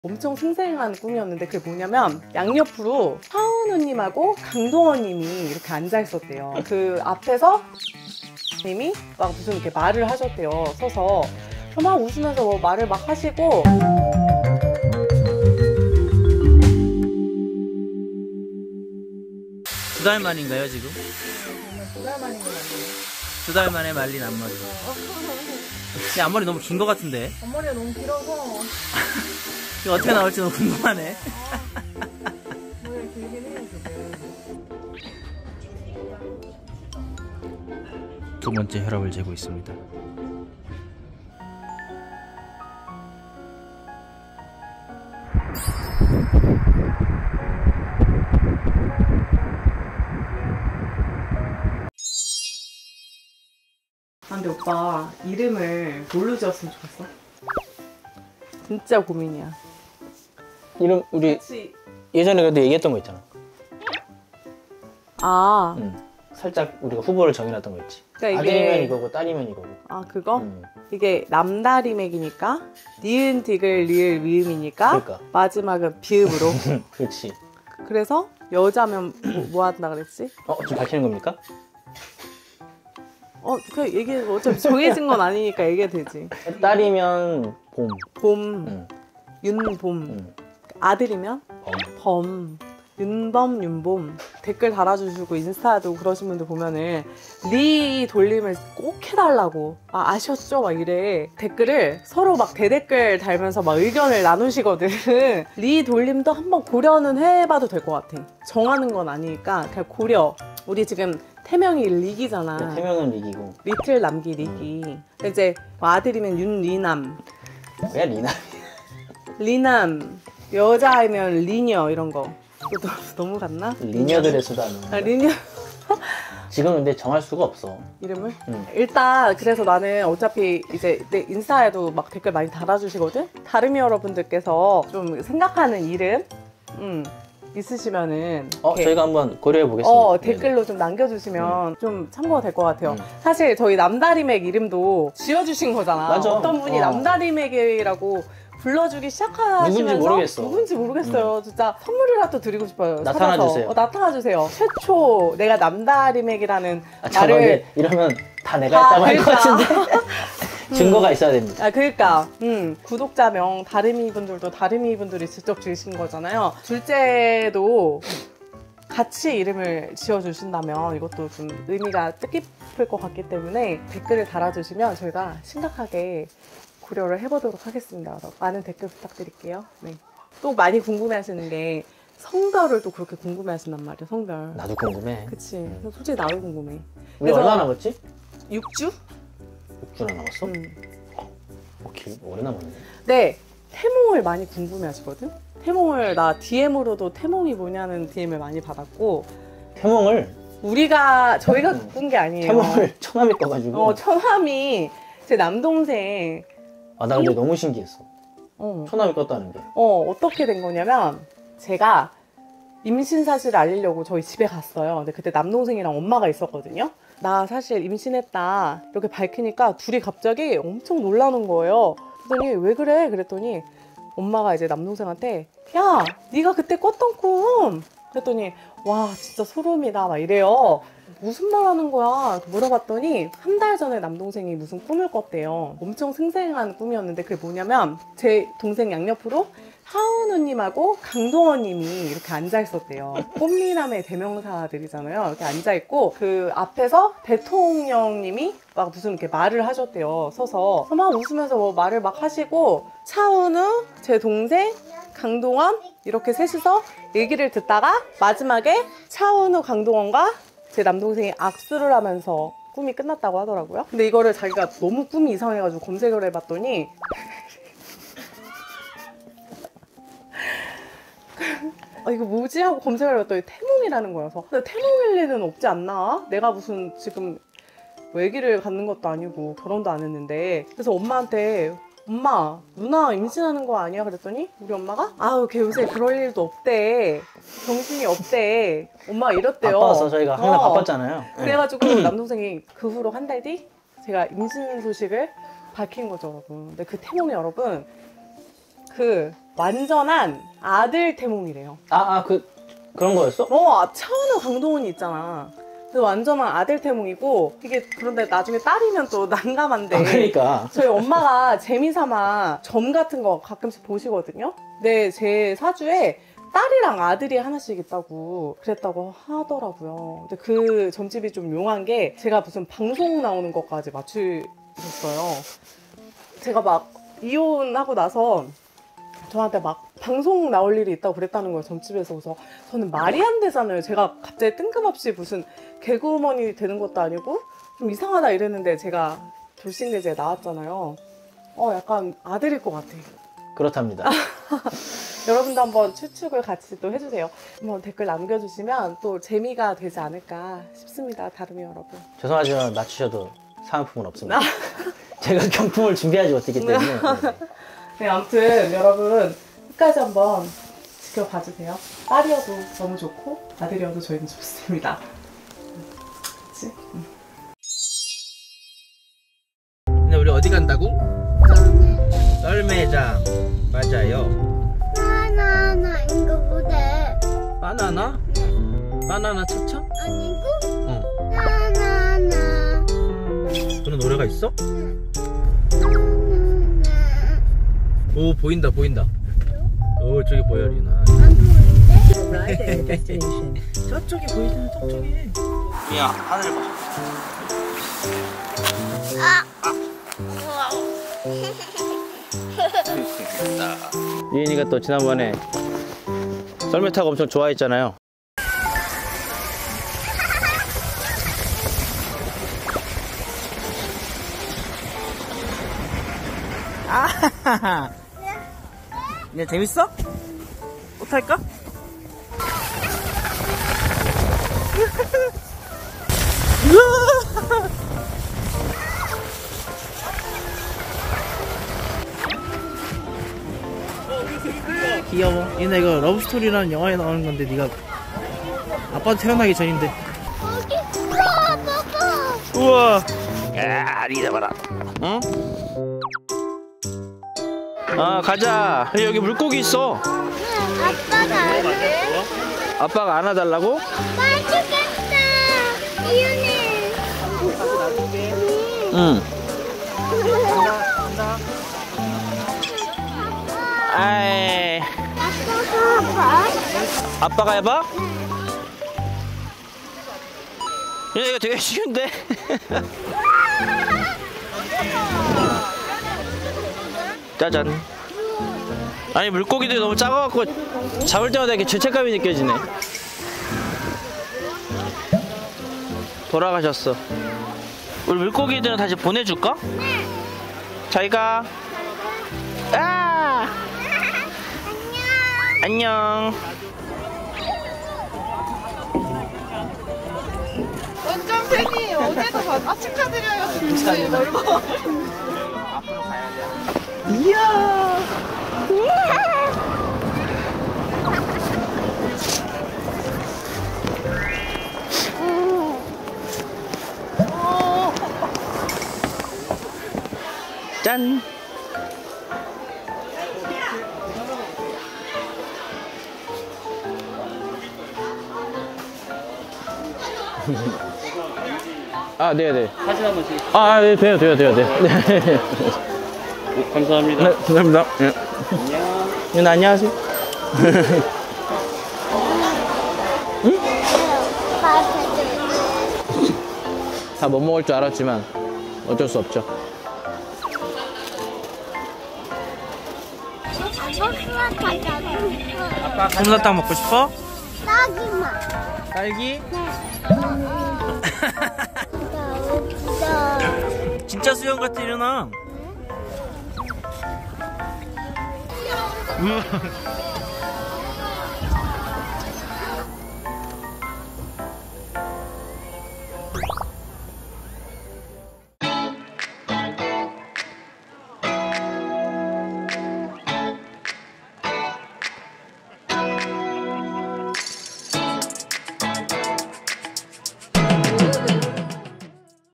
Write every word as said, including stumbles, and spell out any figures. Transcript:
엄청 생생한 꿈이었는데 그게 뭐냐면 양옆으로 하은우님하고 강동원님이 이렇게 앉아 있었대요. 그 앞에서 님이 막 무슨 이렇게 말을 하셨대요. 서서 막 웃으면서 뭐 말을 막 하시고 두 달 만인가요 지금? 두 달 만인 것 같네요. 두 달 만에 말린 앞머리. 근데 앞머리 너무 긴 것 같은데? 앞머리가 너무 길어서 이거 어떻게 나올지 너무 궁금하네. 머리가 길긴 해요 지금. 두 번째 혈압을 재고 있습니다. 아, 근데 오빠 이름을 뭘로 지었으면 좋겠어? 진짜 고민이야. 이름 우리 혹시... 예전에 그래도 얘기했던 거 있잖아. 아 응. 살짝 우리가 후보를 정해놨던 거 있지. 그러니까 이게... 아들이면 이거고 딸이면 이거고. 아 그거? 응. 이게 남다리맥이니까 니은 디귿 리을 미음이니까 그러니까. 마지막은 비읍으로. 그렇지. 그래서 여자면 뭐, 뭐 한다 그랬지? 어? 지금 밝히는 겁니까? 어, 그 얘기 어차피 정해진 건 아니니까 얘기해도 되지. 딸이면 봄. 봄, 응. 윤봄. 응. 아들이면 범. 범. 윤범, 윤봄. 댓글 달아주시고 인스타도 그러신 분들 보면은 리 돌림을 꼭 해달라고. 아, 아셨죠? 막 이래. 댓글을 서로 막 대댓글 달면서 막 의견을 나누시거든. 리 돌림도 한번 고려는 해봐도 될 것 같아. 정하는 건 아니니까 그냥 고려. 우리 지금 태명이 리기잖아. 태명은 리기고. 리틀 남기 리기. 음. 이제 아들이면 윤리남. 왜 리남이야? 리남. 여자이면 리녀 이런 거. 너, 너무 같나? 리녀들의 수다는. 아, 리녀. 지금 근데 정할 수가 없어. 이름을? 응. 일단 그래서 나는 어차피 이제 내 인스타에도 막 댓글 많이 달아주시거든? 다름이 여러분들께서 좀 생각하는 이름 음, 있으시면은 어? 이렇게 저희가 한번 고려해 보겠습니다. 어, 댓글로 좀 남겨주시면 음. 좀 참고가 될 것 같아요. 음. 사실 저희 남다리맥 이름도 지어주신 거잖아. 맞아. 어떤 분이 어. 남다리맥이라고 불러주기 시작하시면서 누군지 모르겠어. 누군지 모르겠어요. 음. 진짜 선물이라도 드리고 싶어요. 나타나주세요. 어, 나타나주세요. 최초 내가 남다리맥이라는 아, 말을 이러면 다 내가 했다고 할 것 같은데 증거가 음. 있어야 됩니다. 아, 그러니까 음, 구독자명 다름이 분들도 다름이 분들이 직접 지으신 거잖아요. 둘째도 같이 이름을 지어주신다면 이것도 좀 의미가 뜻깊을 것 같기 때문에 댓글을 달아주시면 저희가 심각하게 고려를 해보도록 하겠습니다. 많은 댓글 부탁드릴게요. 네. 또 많이 궁금해하시는 게 성별을 또 그렇게 궁금해하신단 말이야. 성별. 나도 궁금해. 그치. 음. 솔직히 나도 궁금해. 우리 얼마 남았지? 육 주? 육 주나 남았어? 음. 오케이, 오래 남았네. 네, 태몽을 많이 궁금해하시거든. 태몽을 나 디엠으로도 태몽이 뭐냐는 디엠을 많이 받았고. 태몽을 우리가 저희가 음. 꾼 게 아니에요. 태몽을 처남이 꺼가지고. 어, 처남이 제 남동생. 아, 나 근데 음. 너무 신기했어. 어. 처남이 껐다는 게. 어, 어떻게 된 거냐면 제가 임신 사실을 알리려고 저희 집에 갔어요. 근데 그때 남동생이랑 엄마가 있었거든요. 나 사실 임신했다 이렇게 밝히니까 둘이 갑자기 엄청 놀라는 거예요. 그랬더니 왜 그래? 그랬더니 엄마가 이제 남동생한테 야, 네가 그때 꿨던 꿈. 그랬더니 와, 진짜 소름이다 막 이래요. 무슨 말 하는 거야? 물어봤더니 한 달 전에 남동생이 무슨 꿈을 꿨대요. 엄청 생생한 꿈이었는데 그게 뭐냐면 제 동생 양옆으로 하은우님하고 강동원님이 이렇게 앉아 있었대요. 꽃미남의 대명사들이잖아요. 이렇게 앉아 있고 그 앞에서 대통령님이 막 무슨 이렇게 말을 하셨대요. 서서 막 웃으면서 뭐 말을 막 하시고 차은우, 제 동생, 강동원 이렇게 셋이서 얘기를 듣다가 마지막에 차은우, 강동원과 제 남동생이 악수를 하면서 꿈이 끝났다고 하더라고요. 근데 이거를 자기가 너무 꿈이 이상해가지고 검색을 해봤더니 아, 이거 뭐지? 하고 검색을 해봤더니 태몽이라는 거여서 근데 태몽일 리는 없지 않나? 내가 무슨 지금 애기를 갖는 것도 아니고 결혼도 안 했는데. 그래서 엄마한테 엄마, 누나 임신하는 거 아니야? 그랬더니 우리 엄마가 아우, 걔 요새 그럴 일도 없대. 정신이 없대. 엄마가 이랬대요. 바빠서 저희가 항상 어. 바빴잖아요. 그래가지고 남동생이 그 후로 한 달 뒤 제가 임신 소식을 밝힌 거죠, 여러분. 근데 그 태몽이 여러분 그 완전한 아들 태몽이래요. 아, 아, 그, 그런 거였어? 어, 차은우 강동원이 있잖아. 그 완전한 아들 태몽이고, 이게 그런데 나중에 딸이면 또 난감한데. 아, 그러니까. 저희 엄마가 재미삼아 점 같은 거 가끔씩 보시거든요. 근데 제 사주에 딸이랑 아들이 하나씩 있다고 그랬다고 하더라고요. 근데 그 점집이 좀 용한 게 제가 무슨 방송 나오는 것까지 맞추셨어요. 제가 막 이혼하고 나서 저한테 막 방송 나올 일이 있다고 그랬다는 거예요, 점집에서. 그래서 저는 말이 안 되잖아요. 제가 갑자기 뜬금없이 무슨 개그우먼이 되는 것도 아니고 좀 이상하다 이랬는데 제가 돌싱대제에 나왔잖아요. 어, 약간 아들일 것 같아요. 그렇답니다. 여러분도 한번 추측을 같이 또 해주세요. 한번 댓글 남겨주시면 또 재미가 되지 않을까 싶습니다, 다름이 여러분. 죄송하지만 맞추셔도 사은품은 없습니다. 제가 경품을 준비하지 못했기 때문에. 네. 네, 아무튼 여러분 끝까지 한번 지켜봐주세요. 딸이어도 너무 좋고 아들이어도 저희는 좋습니다. 그치? 응. 근데 우리 어디 간다고? 썰매장. 맞아요. 바나나 이거 뭐래? 바나나? 바나나 차차? 아니고 어. 바나나 그런 노래가 있어? 바나나 오, 보인다, 보인다. 오, 저기 보여, 리나. 안 보이는데? 저쪽이 보이잖아, 저쪽이. 야, 하늘 봐. 유인이가 또 지난번에 썰매 타고 엄청 좋아했잖아요. 아하하. 얘 재밌어? 못 탈까? 귀여워. 얘네 이거 러브스토리라는 영화에 나오는 건데 네가 아빠도 태어나기 전인데. 여기 우와 봐봐. 우와. 야, 리나 봐라. 응? 아, 가자. 여기 물고기 있어. 아빠가 안 해? 아빠가 안아달라고? 맛있겠다. 이윤이. 응. 아이. 아빠가 봐. 아빠가 해봐? 얘 이거 되게 쉬운데? 짜잔. 아니, 물고기들이 너무 작아갖고 잡을 때마다 이렇게 죄책감이 느껴지네. 돌아가셨어. 우리 물고기들은 다시 보내줄까? 네. 잘 가. 아! 안녕. 완전 팬이에요. 어제도 봤, 아, 축하드려요. 진짜 이거. 앞으로 가야 돼. 이야. 짠. 아, 네네. 사진 한 번씩. 아, 네, 돼요, 돼요, 돼요, 돼요. 네. 네, 감사합니다. 네, 감사합니다. 네. 안녕. 네, 안녕하세요. 다 못 먹을 줄 알았지만 어쩔 수 없죠. 아빠 솜사탕 먹고 싶어? 딸기만. 딸기? 진짜 진짜 수영 같아, 일어나. 우와.